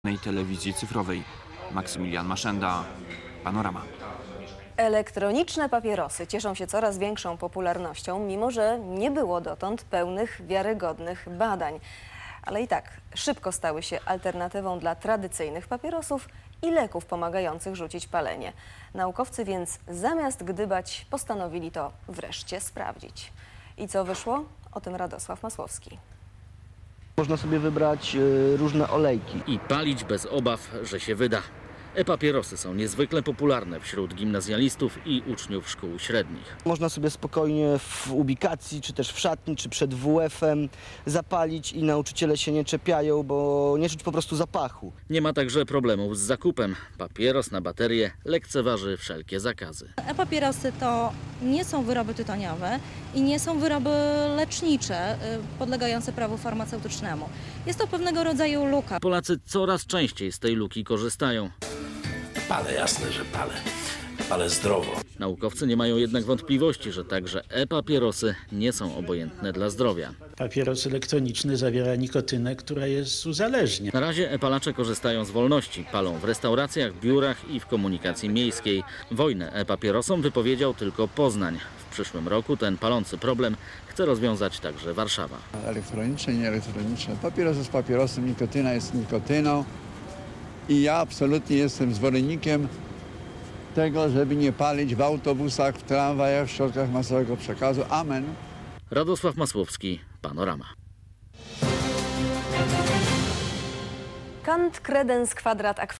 telewizji cyfrowej. Maksymilian Maszenda, Panorama. Elektroniczne papierosy cieszą się coraz większą popularnością, mimo że nie było dotąd pełnych, wiarygodnych badań. Ale i tak szybko stały się alternatywą dla tradycyjnych papierosów i leków pomagających rzucić palenie. Naukowcy więc zamiast gdybać postanowili to wreszcie sprawdzić. I co wyszło? O tym Radosław Masłowski. Można sobie wybrać różne olejki. I palić bez obaw, że się wyda. E-papierosy są niezwykle popularne wśród gimnazjalistów i uczniów szkół średnich. Można sobie spokojnie w ubikacji, czy też w szatni, czy przed WF-em zapalić i nauczyciele się nie czepiają, bo nie czuć po prostu zapachu. Nie ma także problemów z zakupem. Papieros na baterię lekceważy wszelkie zakazy. E-papierosy to nie są wyroby tytoniowe i nie są wyroby lecznicze podlegające prawu farmaceutycznemu. Jest to pewnego rodzaju luka. Polacy coraz częściej z tej luki korzystają. Palę, jasne, że palę. Palę zdrowo. Naukowcy nie mają jednak wątpliwości, że także e-papierosy nie są obojętne dla zdrowia. Papieros elektroniczny zawiera nikotynę, która jest uzależnia. Na razie e-palacze korzystają z wolności. Palą w restauracjach, biurach i w komunikacji miejskiej. Wojnę e-papierosom wypowiedział tylko Poznań. W przyszłym roku ten palący problem chce rozwiązać także Warszawa. Elektroniczne, nieelektroniczne. Papieros jest papierosem, nikotyna jest nikotyną. I ja absolutnie jestem zwolennikiem tego, żeby nie palić w autobusach, w tramwajach, w środkach masowego przekazu. Amen. Radosław Masłowski, Panorama. Kant, kredens, kwadrat,